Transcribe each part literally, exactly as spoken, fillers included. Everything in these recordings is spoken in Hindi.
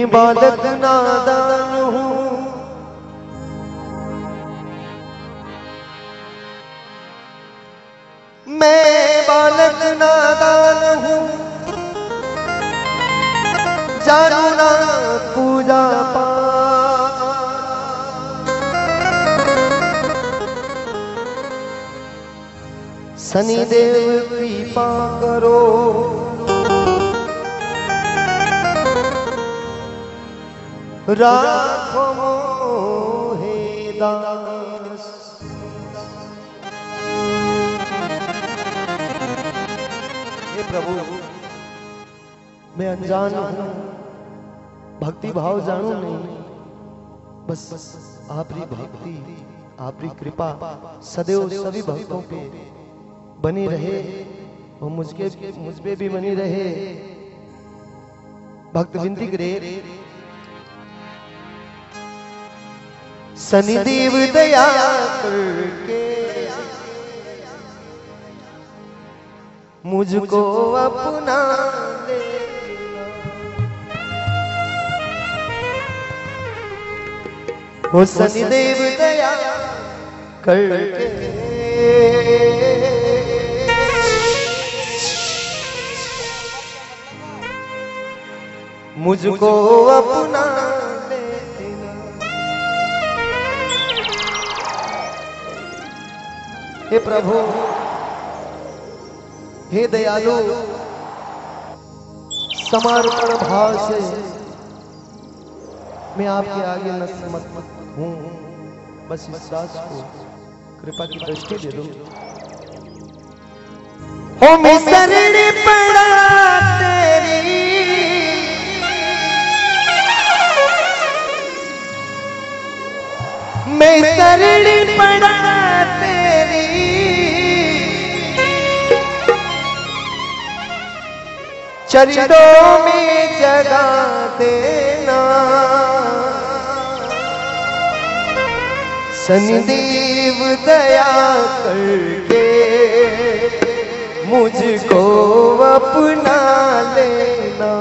बालक नादान हूँ, मैं बालक नादान हूँ, जानू ना पूजा पाठ। शनिदेव कृपा करो, राखो मोहे दास। हे प्रभु, मैं अनजान हूं, भक्ति भाव जानू नहीं, बस आपकी भक्ति आपकी कृपा सदैव सभी भक्तों पे बनी रहे और मुझके मुझ पे भी बनी रहे। भक्त विनती करे, शनिदेव दया करके मुझको अपना ले। वो शनिदेव दया करके मुझको अपना ले देना। हे प्रभु, हे दयालु, समर्पण भाव से मैं आपके आगे नतमस्तक हूँ। बस इस दास को कृपा की दृष्टि दे दो। हो मैं शरण पड़ा तेरी, मैं शरण पड़ा तेरी, चरणों में जगा देना। शनिदेव दया करके मुझको अपना लेना।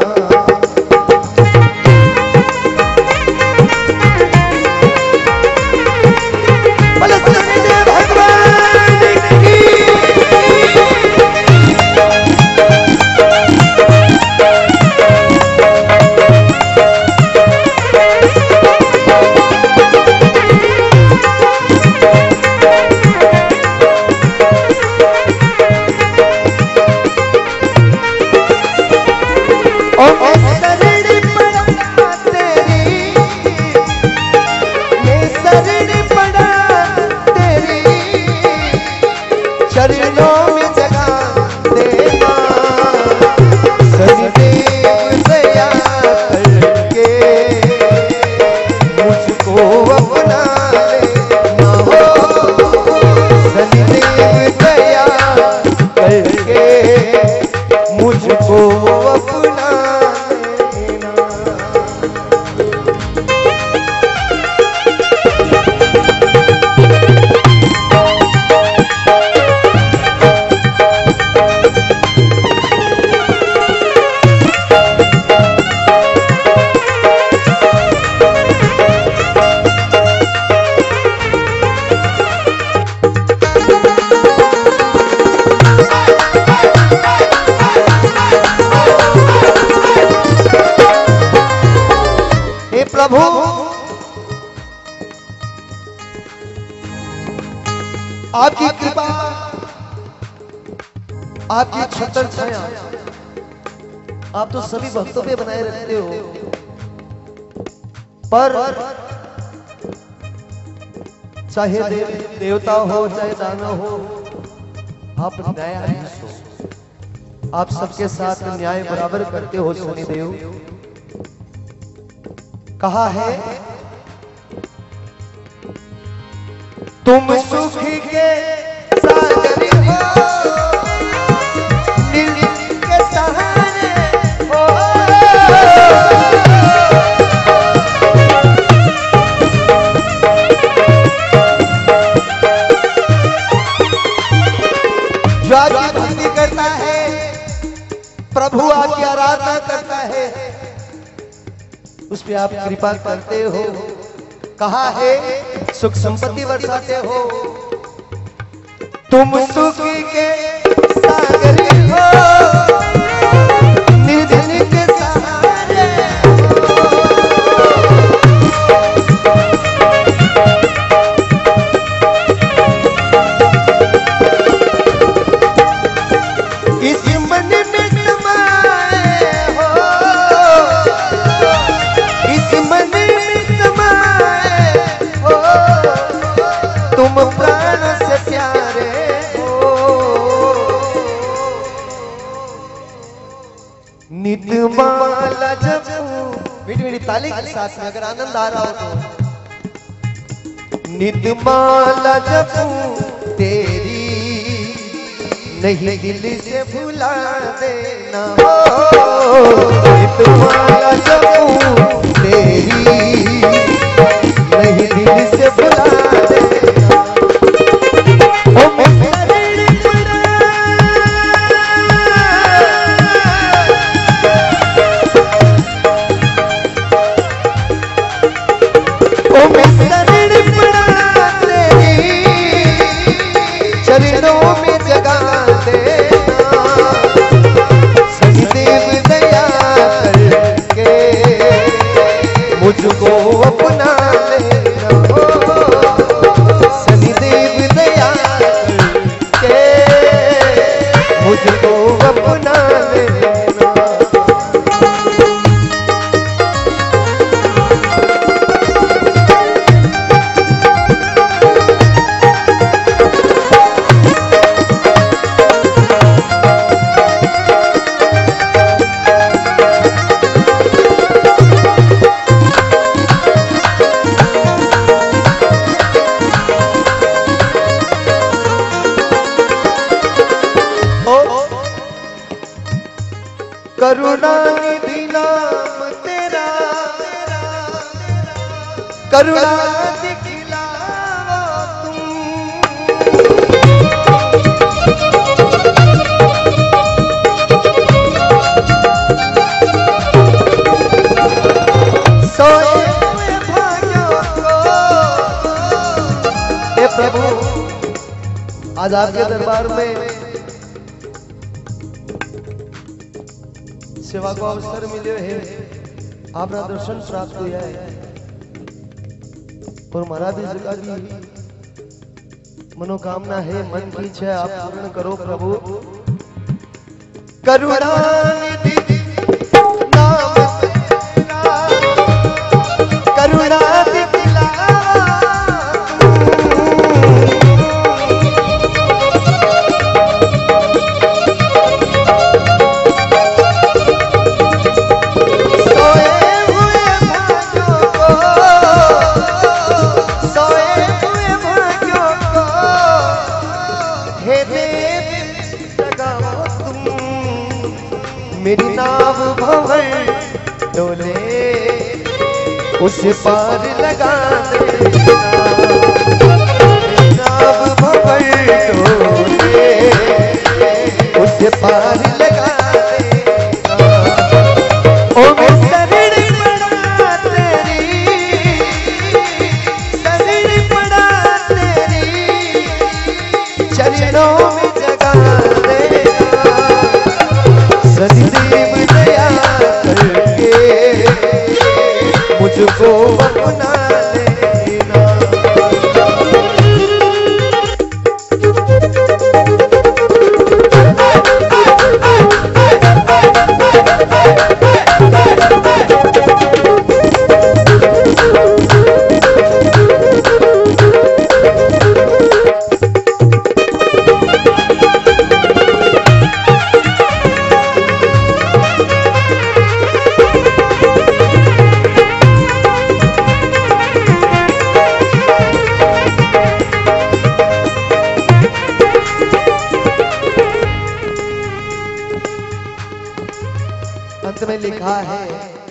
प्रभु, आपकी कृपा, आपकी छत्र छाया आप तो सभी भक्तों पे बनाए रखते हो, पर चाहे देव, देवता हो चाहे दानव हो, आप न्यायाधीश हो। आप सबके साथ न्याय बराबर करते हो। शनिदेव, कहा है तुम सुख के सागर हो, नील के सहारे हो। जो आपकी भक्ति करता है, प्रभु आपकी आराधना करता है, आप कृपा करते हो, कहा है सुख संपत्ति बरसाते हो, तुम सुख के सागर हो, निर्धन के सहारे इस मन में समाए हो, इस मन में समाए हो, तुम प्राण से प्यारे हो। नितमाला जपूं, मीठी मीठी ताली के साथ में अगर आनंद आ रहा हो तो, नितमाला जपूं तेरी नहीं दिल से भुला देना हो, नितमाला जपूं तेरी नहीं दिल से भुला देना। ओ मैं चरणों में जगा देना, शनिदेव दया करके मुझको अपना लेना हो, शनिदेव दया करके मुझको अपना लेना। करुणानिधि नाम तेरा, करुणा दिखलाओ तुम, सोए हुए भाइयों को। हे प्रभु, आज आपके दरबार में सेवा को अवसर मिले है, आपका दर्शन प्राप्त हुआ है और हमारा भी जगह भी मनोकामना है, मन की इच्छा आप पूर्ण करो प्रभु। करुणानिधि नाम तेरा, करुणा मेरी नाव भंवर डोले उस पार लगा देना, मेरी नाव भंवर डोले उस पार लगा देना। ओ मैं शरण पड़ा तेरी, शरण पड़ा तेरी, चरणों में जगा देना, शनिदेव दया करके मुझको अपना लेना। अंत में लिखा है,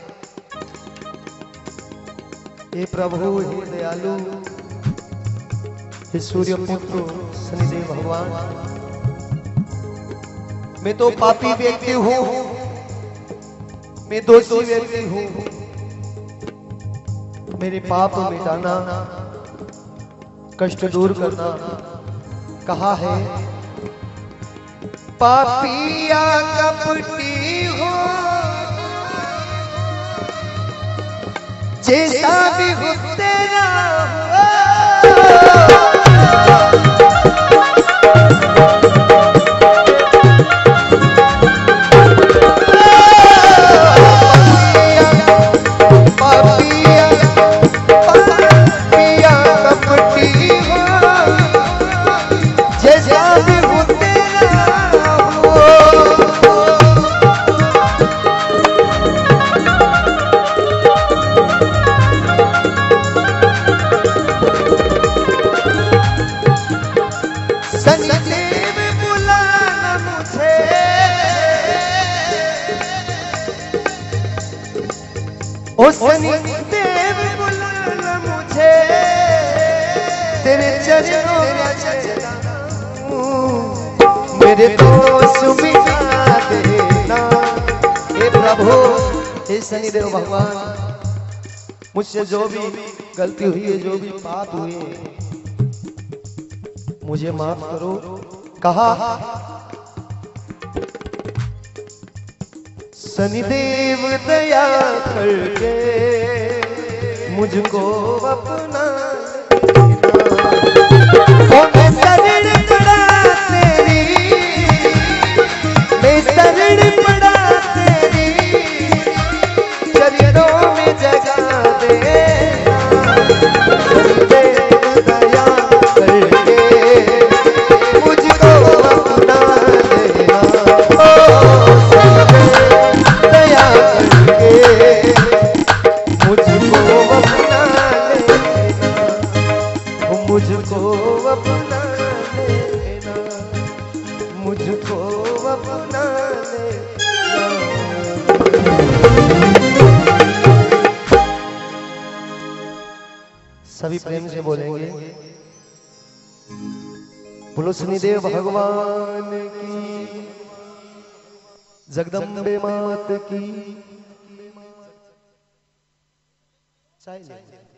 हे प्रभु हे दयालु हे सूर्य पुत्र शनिदेव भगवान, मैं तो पापी व्यक्ति हूँ, मैं दोषी व्यक्ति हूँ, मेरे पाप मिटाना, कष्ट दूर करना। कहा है पापिया कपटी हो जैसा भी हो तेरा ओ शनि देव बुला मुझे तेरे चरणों में मेरे दोष मिटा देना। हे प्रभु, हे शनि देव भगवान, मुझसे जो भी गलती हुई है, जो भी पाप हुए, मुझे माफ करो। कहा शनिदेव दया करके मुझको अपना मैं शरण पड़ा तेरी, मैं शरण पड़ा तेरी चरणों में जगा देना। शनिदेव दया करके मुझको अपना देना। मुझको अपना लेना, मुझको अपना लेना। सभी प्रेम से बोलेंगे, बोलो शनिदेव भगवान की, जगदम्बे मात की।